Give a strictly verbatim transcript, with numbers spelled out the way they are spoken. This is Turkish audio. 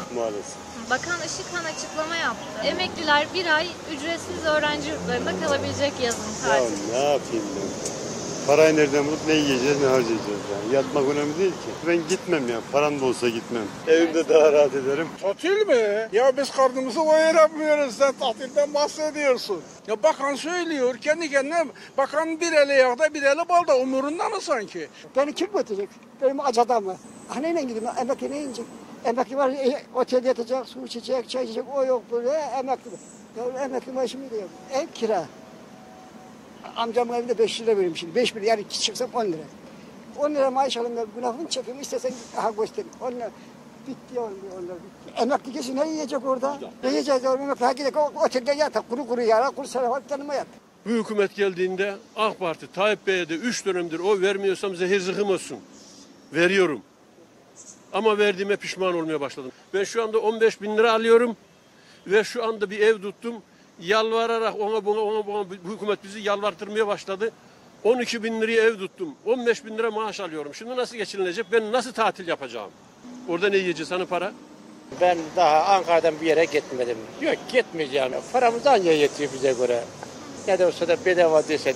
maalesef. Bakan Işıkhan açıklama yaptı. Emekliler bir ay ücretsiz öğrenci yurtlarında kalabilecek yazın Ya tatil. ne yapayım ben? Parayı nereden bulup ne yiyeceğiz ne harcayacağız yani. Yatmak önemli değil ki. Ben gitmem ya. Param da olsa gitmem. Evimde daha rahat ederim. Tatil mi? Ya biz karnımızı doyuramıyoruz. Sen tatilden bahsediyorsun. Ya bakan söylüyor kendi kendine. Bakan bir eli yağda bir eli balda. Umurunda mı sanki? Beni kim götürecek? Benim aç adamı. Ah neyle gideyim? Emekli ne inecek? Emekli var, e, otelde yatacak, su içecek, çay içecek, o yok böyle emekli. Ya emekli maaşımı da yok. Ev kira. Amcamın evinde beş lira veriyorum şimdi. beş lira yani çıksam on lira. on lira maaş alayım da günahını çekeyim. İstesen aha göstereyim. on lira. Bitti on lira, on lira bitti. Emekli kişi ne yiyecek orada? Ne yiyeceğiz ya? Emekli ha gidecek otelde yatar. Kuru kuru yara, kuru salavat yanıma yat. Bu hükümet geldiğinde AK Parti Tayyip Bey'e de üç dönemdir oy vermiyorsam zehir zıkkım olsun. Veriyorum. Ama verdiğime pişman olmaya başladım. Ben şu anda on beş bin lira alıyorum ve şu anda bir ev tuttum. Yalvararak ona buna ona buna bu hükümet bizi yalvartırmaya başladı. on iki bin liraya ev tuttum. on beş bin lira maaş alıyorum. Şimdi nasıl geçinilecek? Ben nasıl tatil yapacağım? Orada ne yiyeceğiz hani para? Ben daha Ankara'dan bir yere gitmedim. Yok gitmeyeceğim. Paramız anca yetiyor bize göre. Ne de olsa da bedava dese